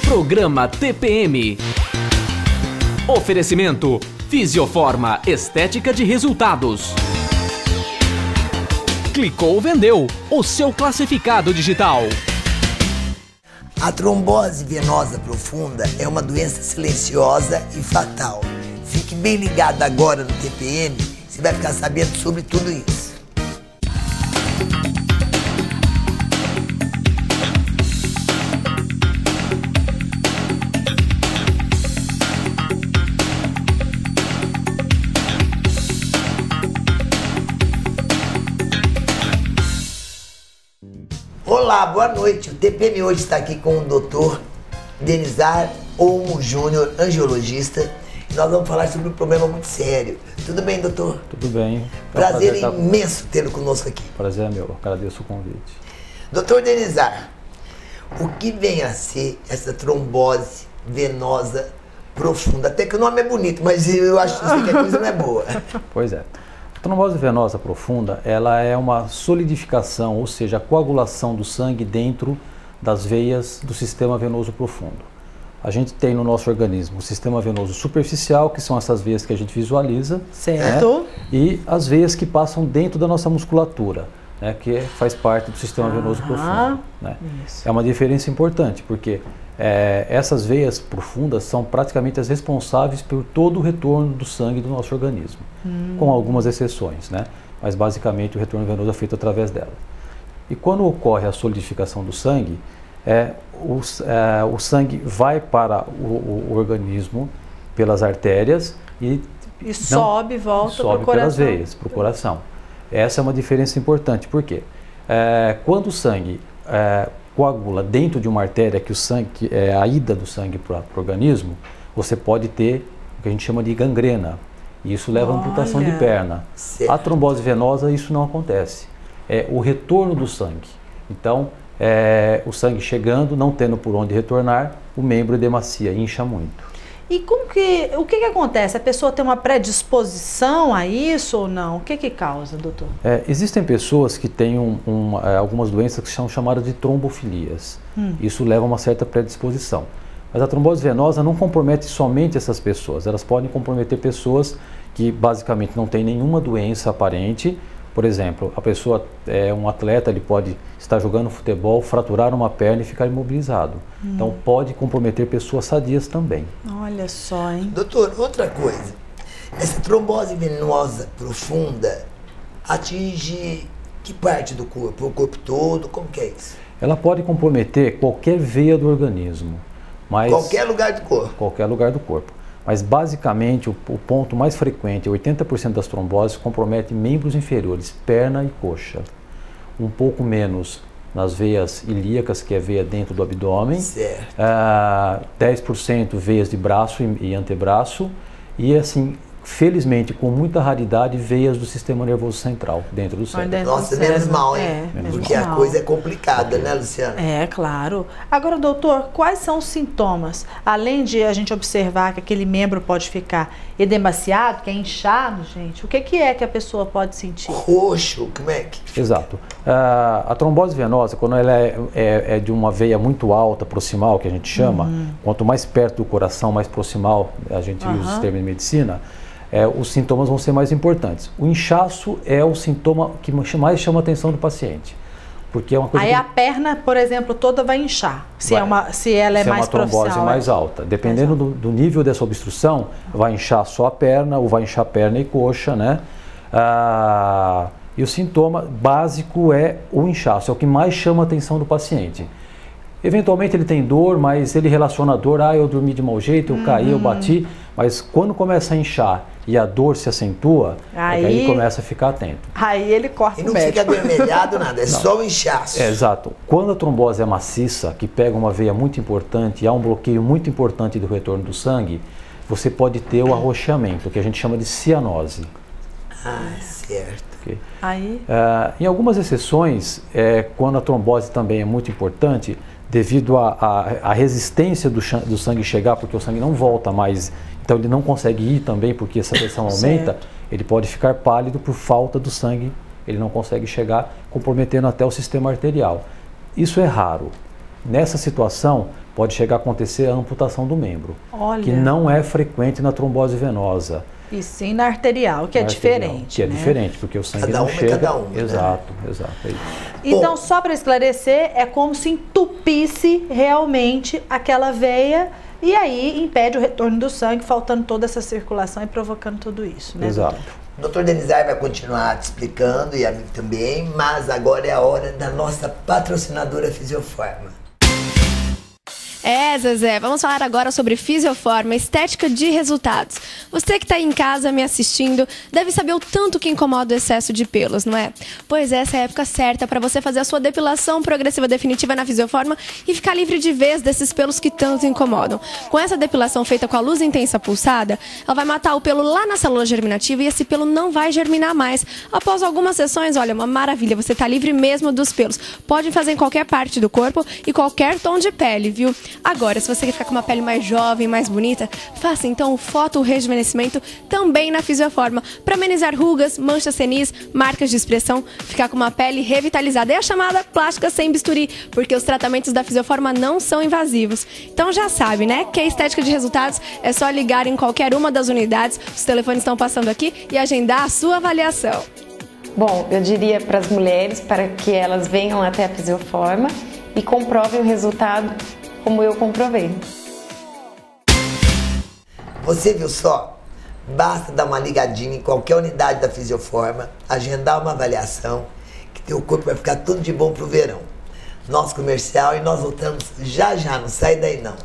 Programa TPM. Oferecimento Fisioforma Estética de Resultados. Clicou, vendeu. O seu classificado digital. A trombose venosa profunda é uma doença silenciosa e fatal. Fique bem ligado agora no TPM, você vai ficar sabendo sobre tudo isso. Olá, boa noite. O TPM hoje está aqui com o Dr. Denizar Olmo Júnior, angiologista. E nós vamos falar sobre um problema muito sério. Tudo bem, doutor? Tudo bem. Prazer imenso tê-lo conosco aqui. Prazer é meu, agradeço o convite. Doutor Denizar, o que vem a ser essa trombose venosa profunda? Até que o nome é bonito, mas eu acho que a coisa não é boa. Pois é. A trombose venosa profunda, ela é uma solidificação, ou seja, a coagulação do sangue dentro das veias do sistema venoso profundo. A gente tem no nosso organismo o sistema venoso superficial, que são essas veias que a gente visualiza. Certo. Né? E as veias que passam dentro da nossa musculatura, né? Que faz parte do sistema venoso profundo. Né? É uma diferença importante, porque essas veias profundas são praticamente as responsáveis por todo o retorno do sangue do nosso organismo, com algumas exceções, né? Mas basicamente o retorno venoso é feito através dela. E quando ocorre a solidificação do sangue, o sangue vai para o organismo pelas artérias e sobe e volta para o coração. Pelas veias, para o coração. Essa é uma diferença importante, porque quando o sangue coagula dentro de uma artéria, que o sangue, a ida do sangue para o organismo, você pode ter o que a gente chama de gangrena. E isso leva a amputação de perna. Certo. A trombose venosa, isso não acontece. É o retorno do sangue. Então, o sangue chegando, não tendo por onde retornar, o membro edemacia, incha muito. E o que acontece? A pessoa tem uma predisposição a isso ou não? O que causa, doutor? Existem pessoas que têm algumas doenças que são chamadas de trombofilias. Isso leva a uma certa predisposição. Mas a trombose venosa não compromete somente essas pessoas. Elas podem comprometer pessoas que basicamente não têm nenhuma doença aparente. Por exemplo, a pessoa um atleta, ele pode estar jogando futebol, fraturar uma perna e ficar imobilizado. Então pode comprometer pessoas sadias também. Olha só, hein? Doutor, outra coisa. Essa trombose venosa profunda atinge que parte do corpo? O corpo todo? Como que é isso? Ela pode comprometer qualquer veia do organismo. Mas qualquer lugar do corpo? Qualquer lugar do corpo. Mas basicamente o ponto mais frequente, 80% das tromboses, compromete membros inferiores, perna e coxa. Um pouco menos nas veias ilíacas, que é a veia dentro do abdômen. Certo. 10% veias de braço e antebraço. E assim, felizmente, com muita raridade, veias do sistema nervoso central, dentro do cérebro. Nossa, menos mal, hein? Porque a coisa é complicada, né, Luciana? É, claro. Agora, doutor, quais são os sintomas? Além de a gente observar que aquele membro pode ficar edemaciado, que é inchado, gente, o que é que a pessoa pode sentir? Roxo, como é que... Exato. A trombose venosa, quando ela é de uma veia muito alta, proximal, que a gente chama, quanto mais perto do coração, mais proximal, a gente usa esse termo em medicina, os sintomas vão ser mais importantes. O inchaço é o sintoma que mais chama a atenção do paciente. Porque é uma coisa. Aí a perna, por exemplo, toda vai inchar, se ela é mais proximal. Se é uma trombose mais alta. Dependendo do nível dessa obstrução, vai inchar só a perna, ou vai inchar perna e coxa, né? E o sintoma básico é o inchaço, é o que mais chama a atenção do paciente. Eventualmente ele tem dor, mas ele relaciona a dor, eu dormi de mau jeito, eu caí, eu bati, mas quando começa a inchar e a dor se acentua, aí ele começa a ficar atento. Aí ele corta o médico. E não fica avermelhado nada, é só o inchaço. Exato. Quando a trombose é maciça, que pega uma veia muito importante e há um bloqueio muito importante do retorno do sangue, você pode ter o arroxeamento, que a gente chama de cianose. Certo. Okay. Aí... em algumas exceções, quando a trombose também é muito importante, devido à resistência do sangue chegar, porque o sangue não volta mais, então ele não consegue ir também, porque essa pressão aumenta, ele pode ficar pálido por falta do sangue, ele não consegue chegar, comprometendo até o sistema arterial. Isso é raro, Nessa situação, pode chegar a acontecer a amputação do membro, Olha. que não é frequente na trombose venosa. E sim na arterial, que é diferente. Que é né? diferente, porque o sangue Cada não uma é chega. cada uma, Exato, exato. É isso. Então, Bom, só para esclarecer, é como se entupisse realmente aquela veia e aí impede o retorno do sangue, faltando toda essa circulação e provocando tudo isso, né? Exato. o Dr. Denizar vai continuar te explicando e a mim também, mas agora é a hora da nossa patrocinadora Fisioforma. Zezé, vamos falar agora sobre Fisioforma, estética de resultados. Você que está aí em casa me assistindo deve saber o tanto que incomoda o excesso de pelos, não é? Pois essa é a época certa para você fazer a sua depilação progressiva definitiva na Fisioforma e ficar livre de vez desses pelos que tanto incomodam. Com essa depilação feita com a luz intensa pulsada, ela vai matar o pelo lá na célula germinativa e esse pelo não vai germinar mais. Após algumas sessões, olha, uma maravilha, você está livre mesmo dos pelos. Pode fazer em qualquer parte do corpo e qualquer tom de pele, viu? Agora, se você quer ficar com uma pele mais jovem, mais bonita, faça então o fotorrejuvenescimento também na Fisioforma, para amenizar rugas, manchas senis, marcas de expressão, ficar com uma pele revitalizada. É a chamada plástica sem bisturi, porque os tratamentos da Fisioforma não são invasivos. Então já sabe, né, que a estética de resultados é só ligar em qualquer uma das unidades, os telefones estão passando aqui, e agendar a sua avaliação. Bom, eu diria para as mulheres para que elas venham até a Fisioforma e comprovem o resultado como eu comprovei. Você viu só? Basta dar uma ligadinha em qualquer unidade da Fisioforma, agendar uma avaliação, que teu corpo vai ficar tudo de bom pro verão. Nosso comercial e nós voltamos já já, não sai daí não.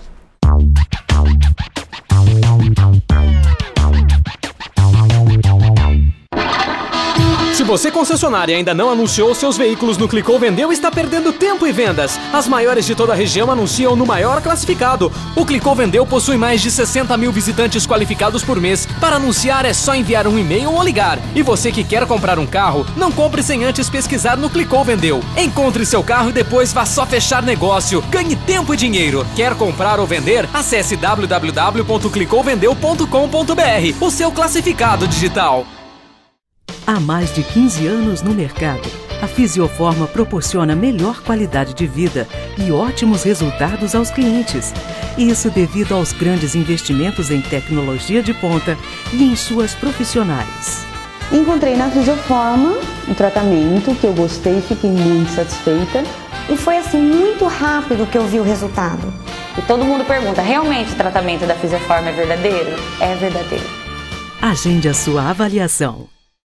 Se você, concessionária, ainda não anunciou seus veículos no Clicou Vendeu, está perdendo tempo e vendas. As maiores de toda a região anunciam no maior classificado. O Clicou Vendeu possui mais de 60 mil visitantes qualificados por mês. Para anunciar é só enviar um e-mail ou ligar. E você que quer comprar um carro, não compre sem antes pesquisar no Clicou Vendeu. Encontre seu carro e depois vá só fechar negócio. Ganhe tempo e dinheiro. Quer comprar ou vender? Acesse www.clicouvendeu.com.br, o seu classificado digital. Há mais de 15 anos no mercado, a Fisioforma proporciona melhor qualidade de vida e ótimos resultados aos clientes. Isso devido aos grandes investimentos em tecnologia de ponta e em suas profissionais. Encontrei na Fisioforma um tratamento que eu gostei e fiquei muito satisfeita. E foi assim muito rápido que eu vi o resultado. E todo mundo pergunta, realmente o tratamento da Fisioforma é verdadeiro? É verdadeiro. Agende a sua avaliação.